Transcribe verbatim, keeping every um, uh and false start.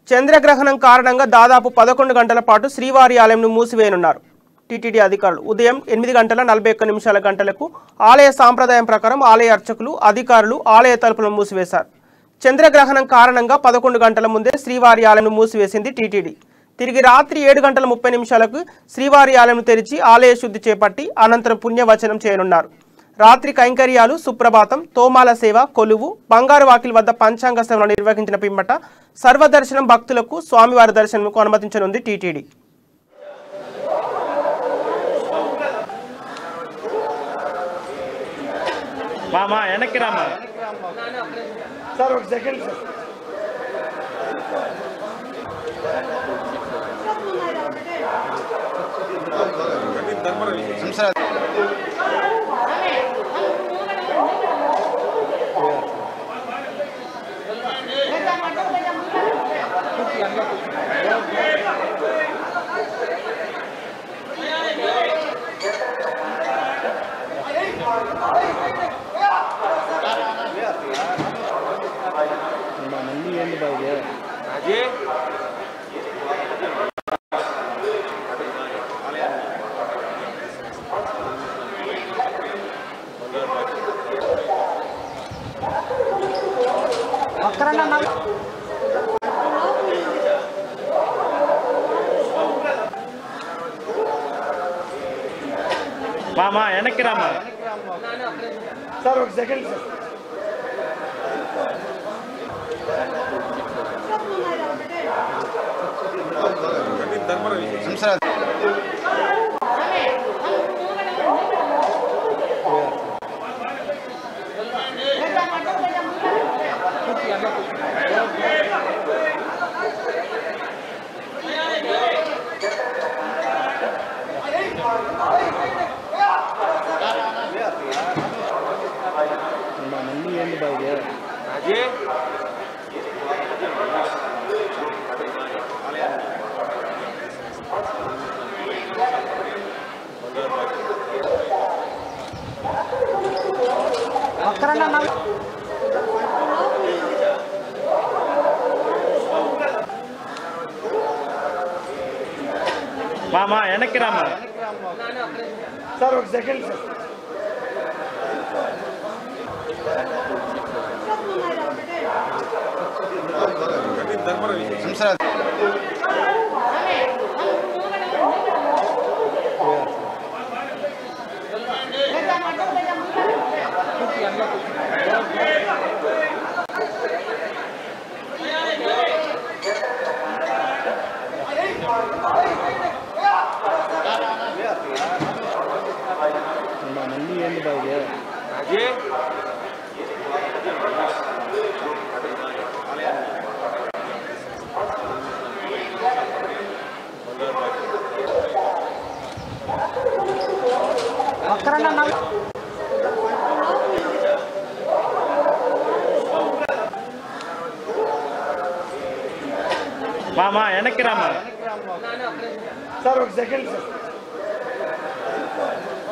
చంద్రగ్రహణం కారణంగా దాదాపు పదకొండు గంటల పాటు శ్రీవారి ఆలయంను మూసివేయనున్నారు. టీటీడీ అధికారులు ఉదయం ఎనిమిది గంటల నలభై ఒక్క నిమిషాల గంటలకు ఆలయ సాంప్రదాయం ప్రకారం ఆలయ అర్చకులు అధికారులు ఆలయ తలుపులను మూసివేశారు. చంద్రగ్రహణం కారణంగా పదకొండు గంటల ముందే శ్రీవారి ఆలయంను మూసివేసింది టీటీడీ. తిరిగి రాత్రి ఏడు గంటల ముప్పై నిమిషాలకు శ్రీవారి ఆలయంను తెరిచి ఆలయ శుద్ధి చేపట్టి అనంతరం పుణ్యవచనం చేయనున్నారు. రాత్రి కైంకర్యాలు, సుప్రభాతం, తోమాల సేవ, కొలువు, బంగారు వాకిలి వద్ద పంచాంగ సేవలు నిర్వహించిన పిమ్మట సర్వదర్శనం భక్తులకు స్వామివారి దర్శనంకు అనుమతించనుంది టీటీడీ. మామా వెనక్కి రామా సార్ ఒక సెకండ్ సార్ मंदी ఏంది బాయ్ అజే అక్కరన్న మామా వెనక్కి రామా సార్ ఒక సెకండ్ సార్ मंदी ఏంది బాయ్ అజే అక్కరన్న మామా వెనక్కి రామా సార్ ఒక సెకండ్ సార్ मंदी ఏంది బాయ్ అజే అక్కరన్న మామా వెనక్కి రామా సార్ ఒక సెకండ్ సార్